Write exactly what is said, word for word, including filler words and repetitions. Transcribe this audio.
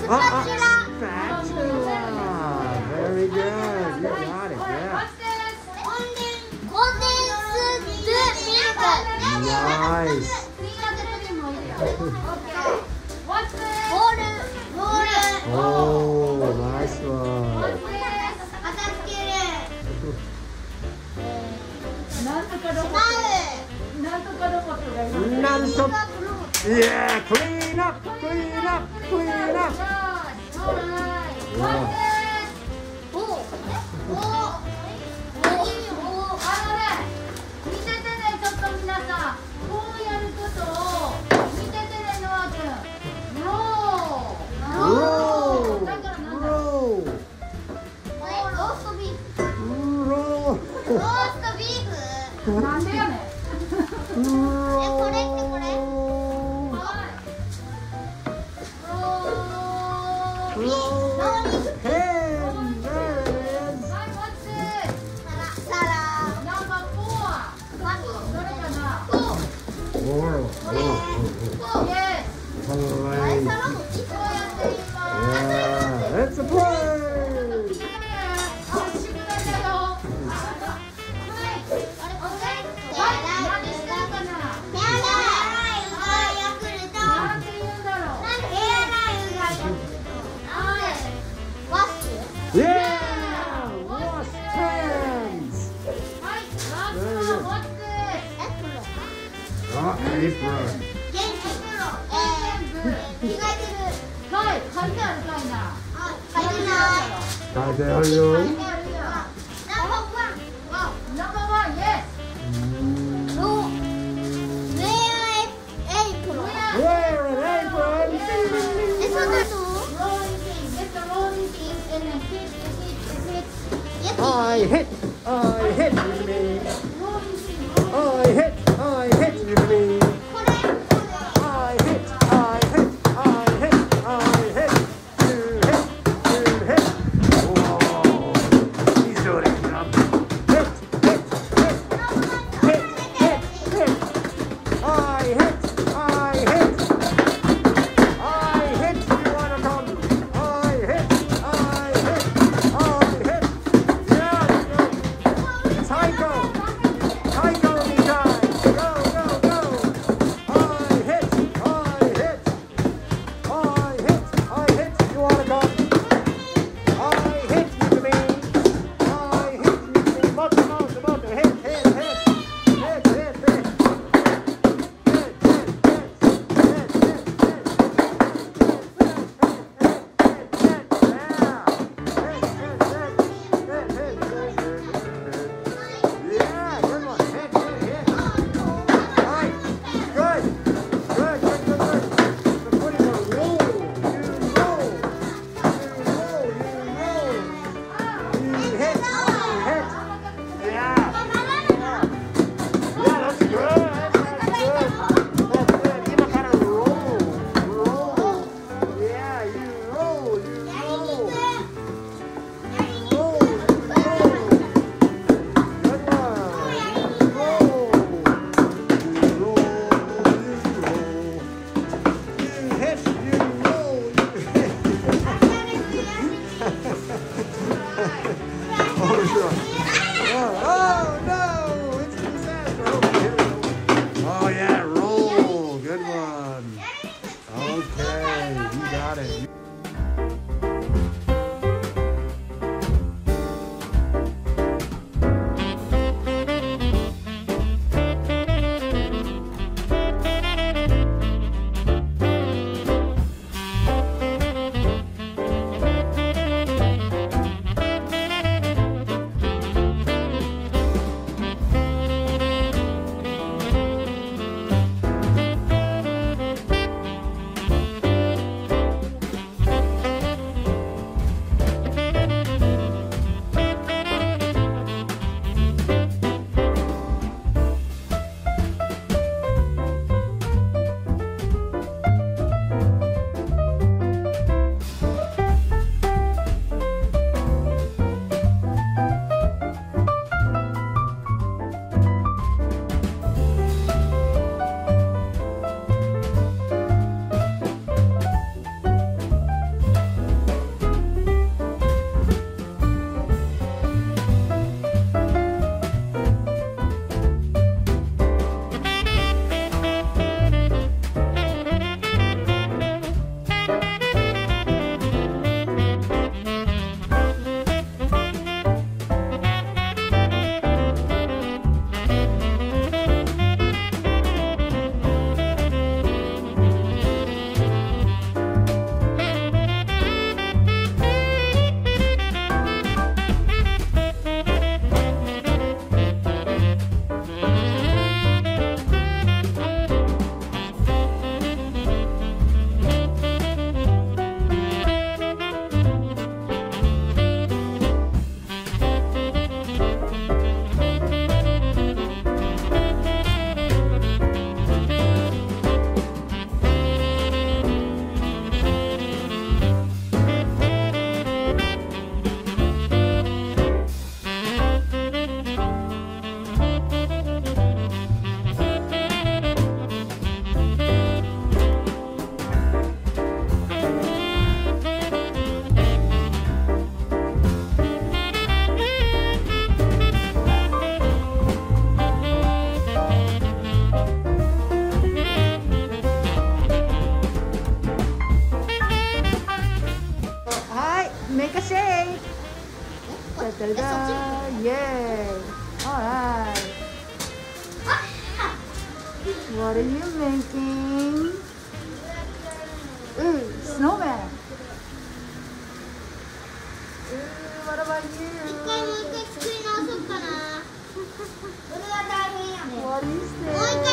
Very good. You got it. Yeah. Nice. Oh, nice one. なんと、yeah, clean up, clean up, clean up. なんでやねん。え、これってこれ？はい。ローリー。ヘン。はい、こっち。サラ。ナンバーフォー。どれかな？フォー。フォー。これ。フォー。イエス。はい。サラもいつもやっています。 Let's play. 書いてあるよ。I hit, I hit me. I hit, I hit me. I hit, I hit, I hit, I hit. You hit, you hit. Whoa, he's doing it. Hit, hit, hit, hit, hit, hit. I hit, I hit. I hit. You wanna come? I hit, I hit, I hit. Yeah, yeah. Tight. だだイエーイ Alright What are you making? Ooh, snowman Ooh, what about you? 一回もう一回作り直そうかな。それは大変やね。 What is もう一 this?